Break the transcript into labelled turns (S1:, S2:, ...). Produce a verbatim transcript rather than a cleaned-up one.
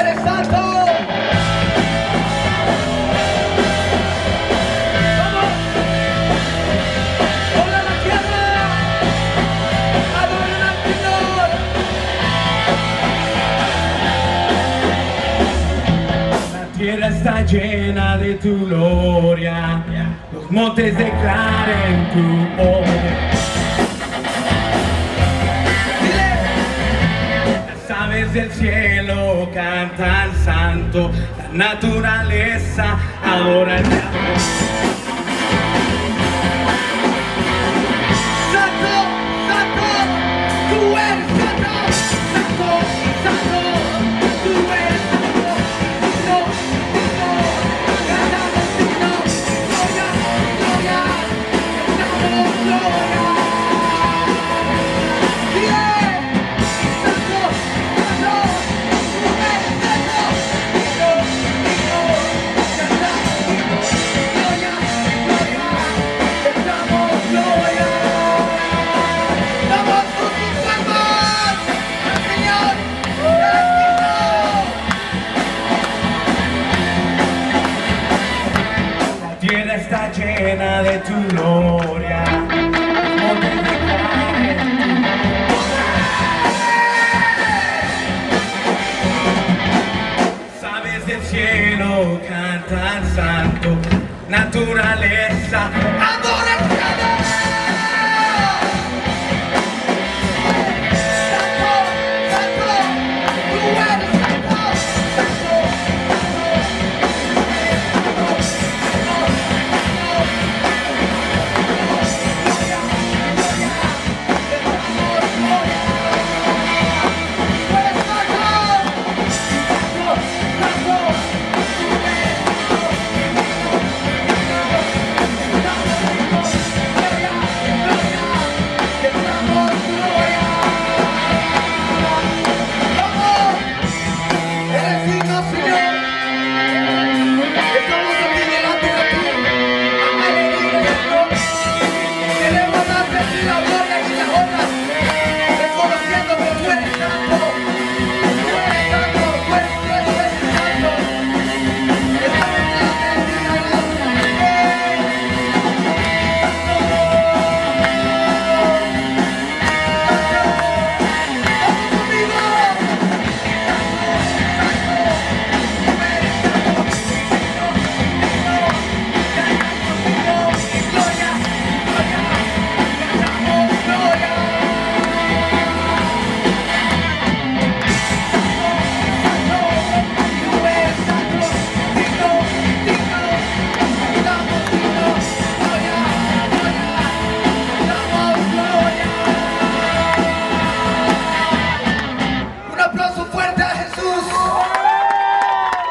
S1: eres santo. Vamos. Hola la tierra. Adoren al Señor. La tierra está llena de tu gloria. Los montes declaren tu poder. Las aves del cielo cantan santo, la naturaleza adora el Creador. Santo, santo, tú eres santo, santo, santo, tú eres santo, digno, digno, cantamos digno, gloria, gloria, cantamos gloria. Bien, santo, santo, tú eres santo, digno, digno, cantamos digno, gloria, gloria, cantamos gloria. Damos tus palmas al Señor, eres digno. La tierra está llena de tu gloria. Los montes declaren tu poder. Las aves del cielo cantan santo, naturaleza